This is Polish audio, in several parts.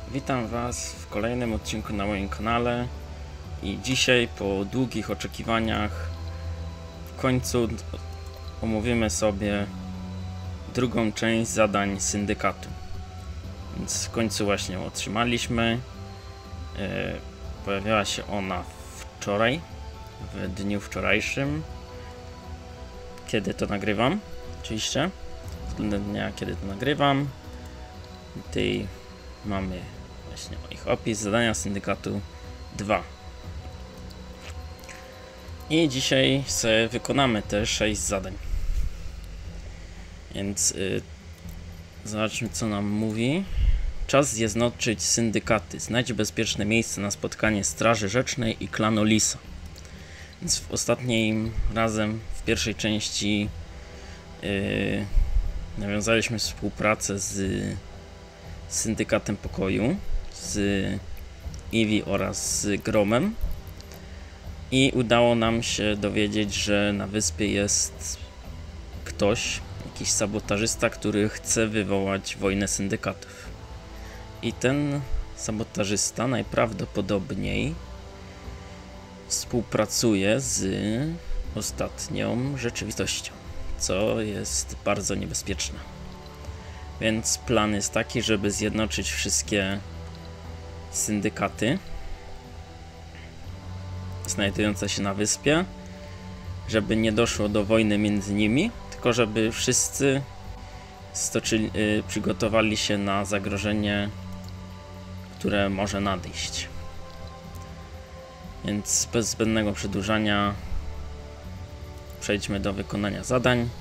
Witam Was w kolejnym odcinku na moim kanale i dzisiaj po długich oczekiwaniach w końcu omówimy sobie drugą część zadań syndykatu. Więc w końcu właśnie ją otrzymaliśmy. Pojawiła się ona wczoraj, w dniu wczorajszym, kiedy to nagrywam, oczywiście, względem dnia, kiedy to nagrywam. Tutaj mamy właśnie ich opis, zadania syndykatu 2. I dzisiaj sobie wykonamy te 6 zadań. Więc zobaczmy, co nam mówi. Czas zjednoczyć syndykaty. Znajdź bezpieczne miejsce na spotkanie Straży Rzecznej i klanu Lisa. Więc w ostatnim razem, w pierwszej części nawiązaliśmy współpracę z Syndykatem Pokoju, z Eevee oraz z Gromem i udało nam się dowiedzieć, że na wyspie jest ktoś, jakiś sabotażysta, który chce wywołać wojnę syndykatów. I ten sabotażysta najprawdopodobniej współpracuje z ostatnią rzeczywistością, co jest bardzo niebezpieczne. Więc plan jest taki, żeby zjednoczyć wszystkie syndykaty znajdujące się na wyspie, żeby nie doszło do wojny między nimi, tylko żeby wszyscy przygotowali się na zagrożenie, które może nadejść. Więc bez zbędnego przedłużania przejdźmy do wykonania zadań.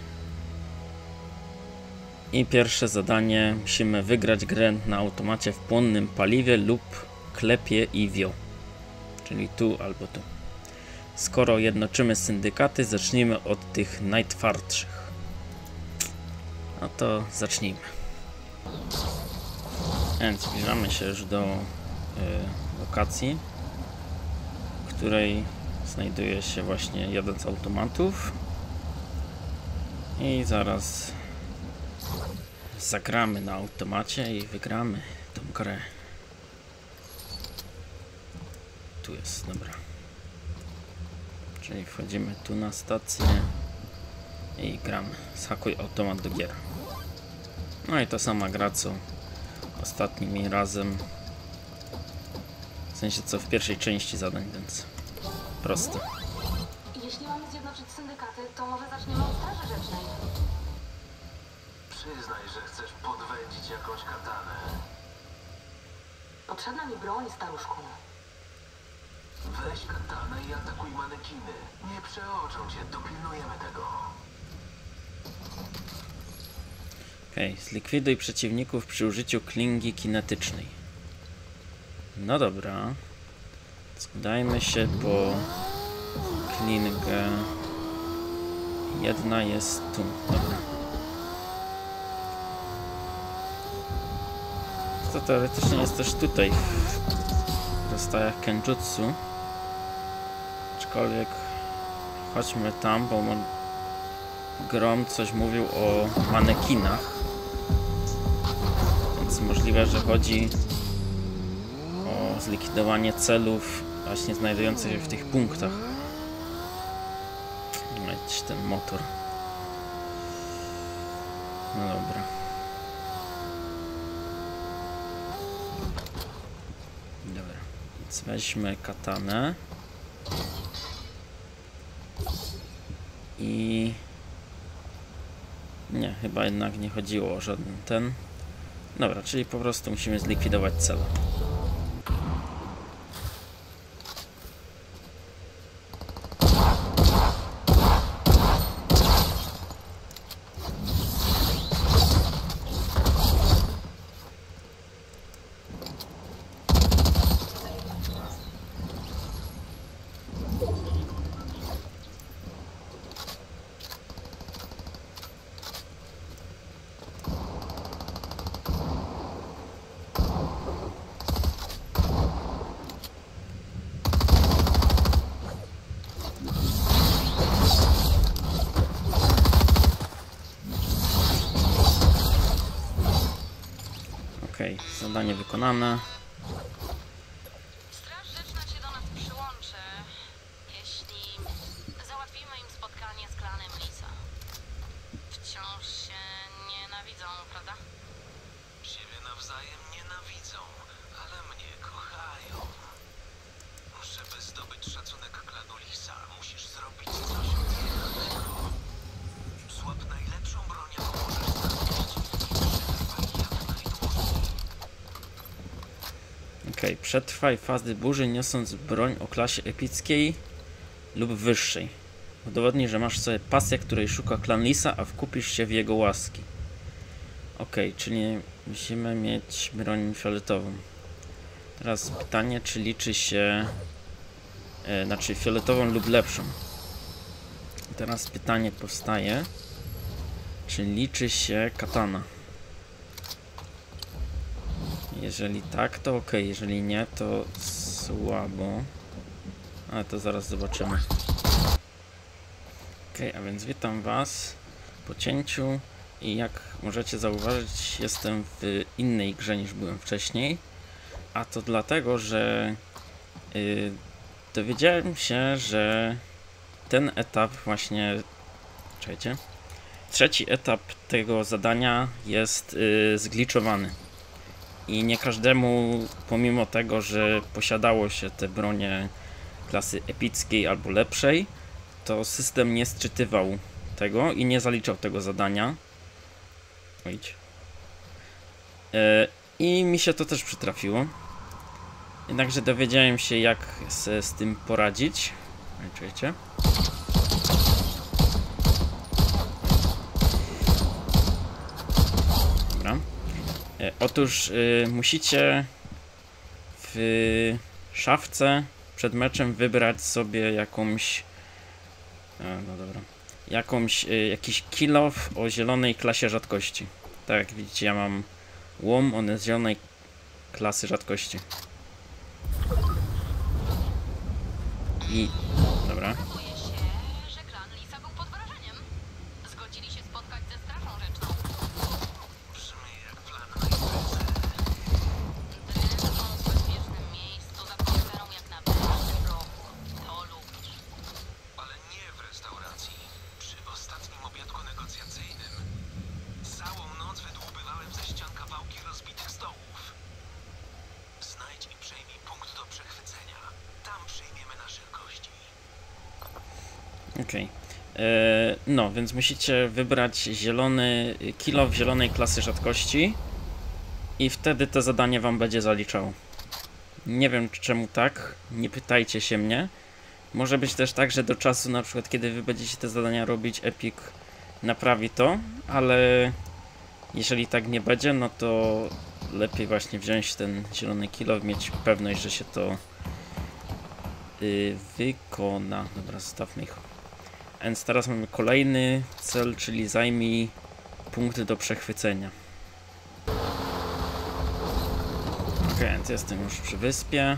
I pierwsze zadanie: musimy wygrać grę na automacie w płonnym paliwie lub klepie i wio. Czyli tu albo tu. Skoro jednoczymy syndykaty, zacznijmy od tych najtwardszych. No to zacznijmy. Więc zbliżamy się już do lokacji, w której znajduje się właśnie jeden z automatów. I zaraz zagramy na automacie i wygramy tą grę. Tu jest, dobra. Czyli wchodzimy tu na stację i gramy. Zhakuj automat do gier. No i ta sama gra co ostatnim razem. W sensie co w pierwszej części zadań, więc proste. Jeśli mamy zjednoczyć syndykaty, to może zaczniemy od Straży Rzecznej. Przyznaj, że chcesz podwędzić jakąś katanę. Potrzebna mi broń, staruszku. Weź katanę i atakuj manekiny. Nie przeoczą cię, dopilnujemy tego. Okej, zlikwiduj przeciwników przy użyciu klingi kinetycznej. No dobra. Udajmy się po klingę. Jedna jest tu. Dobra. To teoretycznie jest też tutaj w rozstajach Kenjutsu. Aczkolwiek chodźmy tam, bo Grom coś mówił o manekinach. Więc możliwe, że chodzi o zlikwidowanie celów właśnie znajdujących się w tych punktach. Mieć ten motor. No dobra. Dobra, więc weźmy katanę i nie, chyba jednak nie chodziło o żaden ten. Dobra, czyli po prostu musimy zlikwidować cel. Zadanie wykonane. Straż Rzeczna się do nas przyłączy, jeśli załatwimy im spotkanie z klanem Lisa. Wciąż się nienawidzą, prawda? Siebie nawzajem nienawidzą, ale mnie kochają. Żeby zdobyć szacunek klanu Lisa, musisz zrobić coś wielkiego. Złap najlepszą broń, jaką możesz znaleźć. Przetrwaj jak najdłużej. Okej, przetrwaj fazy burzy, niosąc broń o klasie epickiej lub wyższej. Udowodnij, że masz sobie pasję, której szuka klan Lisa, a wkupisz się w jego łaski. Okej, czyli musimy mieć broń fioletową. Teraz pytanie, czy liczy się... znaczy fioletową lub lepszą. Teraz pytanie powstaje, czy liczy się katana. Jeżeli tak, to ok, jeżeli nie, to słabo. Ale to zaraz zobaczymy. Ok, a więc witam Was po cięciu i jak możecie zauważyć, jestem w innej grze niż byłem wcześniej. A to dlatego, że dowiedziałem się, że ten etap właśnie... Czekajcie. Trzeci etap tego zadania jest zgliczowany. I nie każdemu, pomimo tego, że posiadało się te bronie klasy epickiej albo lepszej, to system nie sczytywał tego i nie zaliczał tego zadania. Idź. I mi się to też przytrafiło. Jednakże dowiedziałem się, jak z tym poradzić. Czujecie? Dobra. Otóż musicie w szafce przed meczem wybrać sobie jakąś... no dobra. Jakiś kill off o zielonej klasie rzadkości. Tak jak widzicie, ja mam łom, on jest zielonej klasy rzadkości. I... dobra. Okazuje się, że klan Lisa był pod wrażeniem. Zgodzili się spotkać ze Strażą Rzeczną. Brzmi jak plan na imprezę. Dręczą w bezpiecznym miejscu za komputerą jak na pewnym rogu. To lubisz. Ale nie w restauracji. Przy ostatnim obiadku negocjacyjnym. Całą noc wydłubywałem ze ścian kawałki rozbitych stołów. Znajdź i przejmij punkt do przechwycenia. Tam przyjmiemy naszych gości. Okej. No, więc musicie wybrać zielony kill off zielonej klasy rzadkości i wtedy to zadanie wam będzie zaliczało. Nie wiem czemu tak, nie pytajcie się mnie. Może być też tak, że do czasu, na przykład kiedy wy będziecie te zadania robić, Epic naprawi to, ale jeżeli tak nie będzie, no to lepiej właśnie wziąć ten zielony kill off, mieć pewność, że się to wykona. Dobra, zostawmy ich. A więc teraz mamy kolejny cel, czyli zajmij punkt do przechwycenia. Ok, więc jestem już przy wyspie.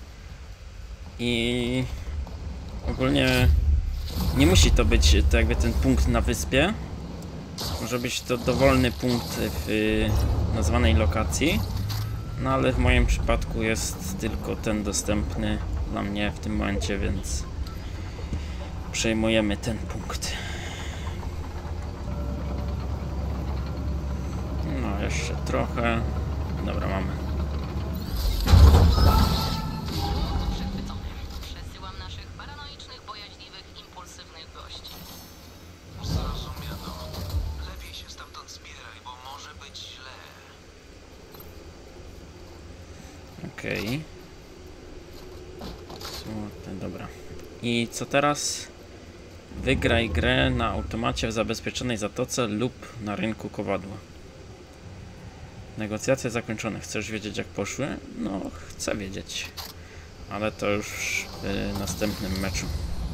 I ogólnie nie musi to być to jakby ten punkt na wyspie. Może być to dowolny punkt w nazwanej lokacji. No ale w moim przypadku jest tylko ten dostępny dla mnie w tym momencie, więc przejmujemy ten punkt. No, jeszcze trochę. Dobra, mamy. Przechwycony. Przesyłam naszych paranoicznych, bojaźliwych, impulsywnych gości. Zrozumiano. Lepiej się stamtąd zbieraj, bo może być źle. Okej. Złote, dobra. I co teraz? Wygraj grę na automacie w zabezpieczonej zatoce lub na rynku kowadła. Negocjacje zakończone. Chcesz wiedzieć, jak poszły? No, chcę wiedzieć. Ale to już w następnym meczu.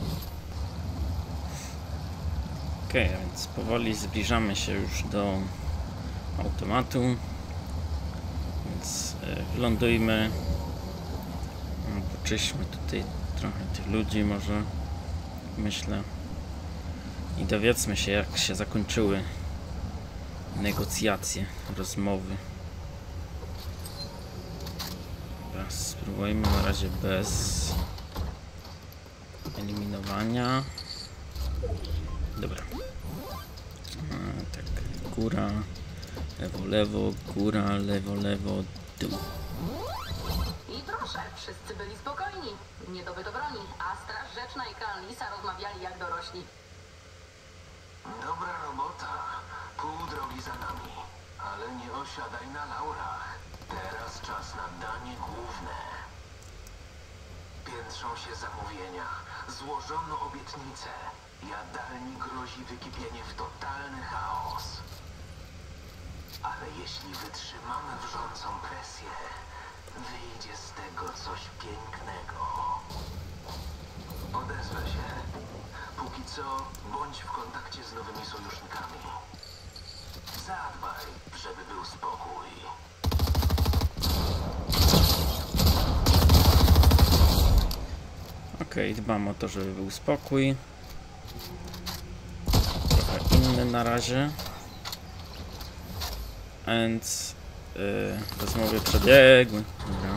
Okej, a więc powoli zbliżamy się już do automatu. Więc wylądujmy. Poczyśmy tutaj trochę tych ludzi może. Myślę. I dowiedzmy się, jak się zakończyły negocjacje, rozmowy. spróbujmy na razie bez eliminowania. Dobra. Tak, góra, lewo, góra, lewo, dół. I proszę, wszyscy byli spokojni. Nie dobyto broni, a Straż Rzeczna i klan Lisa rozmawiali jak dorośli. Dobra robota. Pół drogi za nami. Ale nie osiadaj na laurach. Teraz czas na danie główne. Piętrzą się zamówienia. Złożono obietnice. Jadalni grozi wykipienie w totalny chaos. Ale jeśli wytrzymamy wrzącą presję, wyjdzie z tego coś pięknego. Odezwę się. Póki co, bądź w kontakcie z nowymi sojusznikami. Zadbaj, żeby był spokój. Okej, dbam o to, żeby był spokój. Trochę inny na razie. Więc rozmowy przebiegły. Dobra.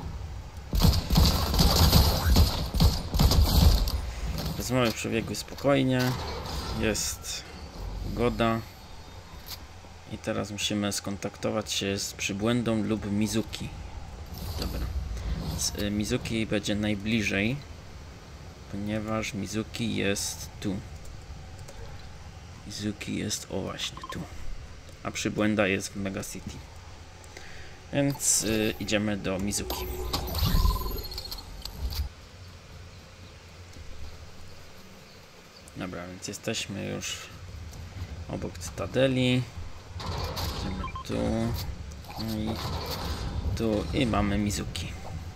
Rozmowy przebiegły spokojnie. Jest pogoda. I teraz musimy skontaktować się z przybłędą lub Mizuki. Dobra. Więc Mizuki będzie najbliżej, ponieważ Mizuki jest tu. Mizuki jest, o właśnie, tu. A przybłęda jest w Mega City. Więc idziemy do Mizuki. Dobra, więc jesteśmy już obok Cytadeli. Idziemy tu i mamy Mizuki.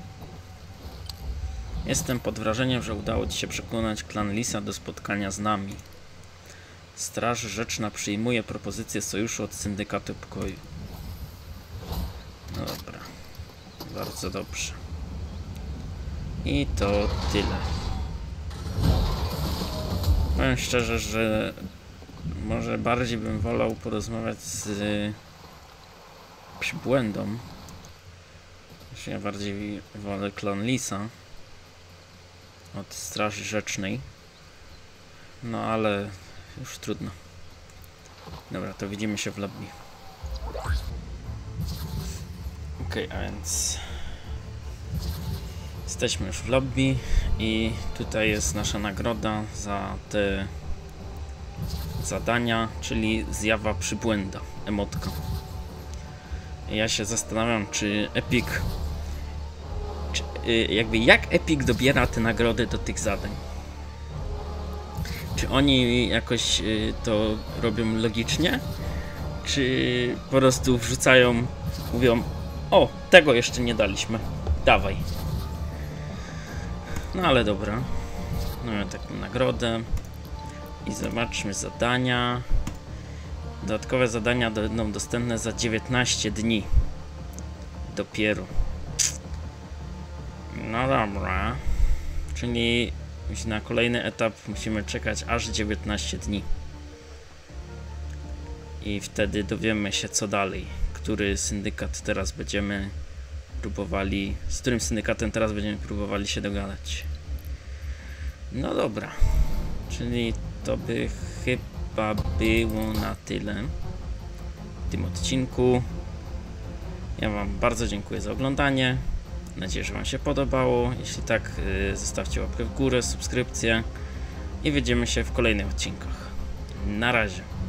Jestem pod wrażeniem, że udało Ci się przekonać klan Lisa do spotkania z nami. Straż Rzeczna przyjmuje propozycję sojuszu od Syndykatu Pokoju. No dobra. Bardzo dobrze. I to tyle. Powiem szczerze, że może bardziej bym wolał porozmawiać z przybłędą. Ja bardziej wolę klan Lisa od Straży Rzecznej. No ale już trudno. Dobra, to widzimy się w lobby. Okej, a więc jesteśmy już w lobby i tutaj jest nasza nagroda za te zadania, czyli zjawa przybłęda, emotka. Ja się zastanawiam, czy Epic, jak Epic dobiera te nagrody do tych zadań. Czy oni jakoś to robią logicznie? Czy po prostu wrzucają, mówią: o, tego jeszcze nie daliśmy, dawaj. No ale dobra. Mamy taką nagrodę. I zobaczmy zadania. Dodatkowe zadania będą dostępne za 19 dni. Dopiero. No dobra. Czyli na kolejny etap musimy czekać aż 19 dni. I wtedy dowiemy się, co dalej. Który syndykat teraz będziemy próbowali... Z którym syndykatem teraz będziemy próbowali się dogadać. No dobra. Czyli to by chyba było na tyle w tym odcinku. Ja Wam bardzo dziękuję za oglądanie. Mam nadzieję, że Wam się podobało. Jeśli tak, zostawcie łapkę w górę, subskrypcję i widzimy się w kolejnych odcinkach. Na razie.